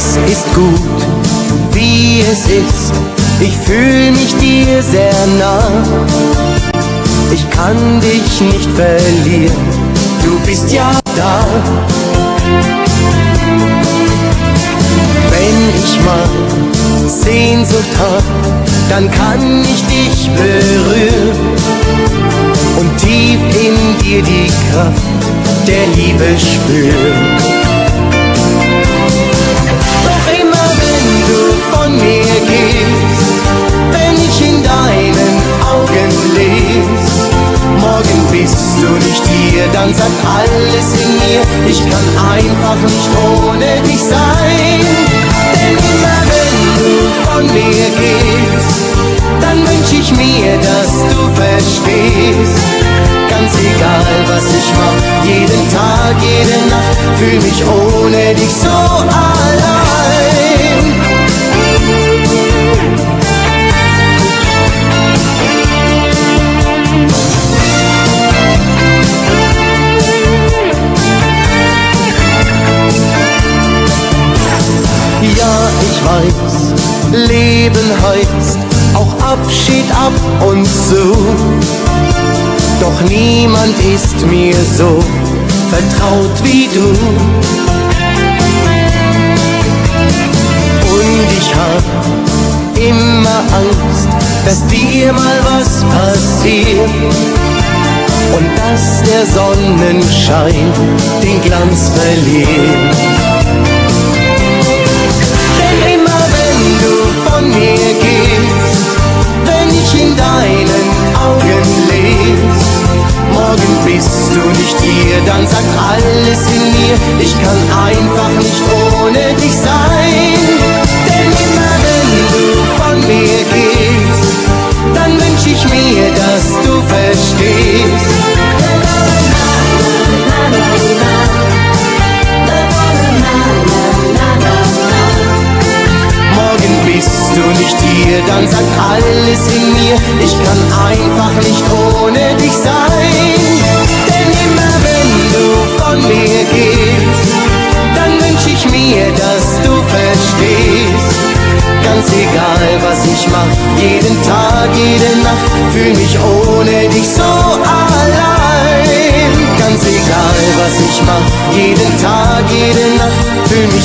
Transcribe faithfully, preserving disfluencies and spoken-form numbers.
alles ist gut, wie es ist. Ich fühl mich dir sehr nah. Ich kann dich nicht verlieren, du bist ja da. Wenn ich mal Sehnsucht hab, dann kann ich dich berühren und tief in dir die Kraft der Liebe spüren. Doch immer wenn du von mir gehst, wenn ich in deinen Augen lese, morgen bist du nicht hier, dann sagt alles in mir, ich kann einfach nicht ohne dich sein. Denn immer wenn du von mir gehst, dann wünsch ich mir, dass du verstehst. Ganz egal was ich mach, jeden Tag, jede Nacht, fühl mich ohne dich so allein. Ja, ich weiß, Leben heißt auch Abschied ab und zu. Doch niemand ist mir so vertraut wie du. Und ich hab immer Angst, dass dir mal was passiert und dass der Sonnenschein den Glanz verliert. Denn immer wenn du von mir gehst, wenn ich in deinen Augen lese, morgen bist du nicht hier, dann sagt alles in mir, ich kann einfach nicht ohne dich sein. Denn immer wenn du von mir gehst, dann wünsch ich mir, dass du verstehst. Morgen bist du nicht hier, dann sagt alles in mir, ich kann einfach nicht ohne dich sein. Denn immer wenn du von mir gehst, dann wünsch ich mir, dass du verstehst. Ganz egal was ich mach, jeden Tag, jede Nacht, fühl mich ohne dich so allein. Ganz egal was ich mach, jeden Tag, jede Nacht, fühl mich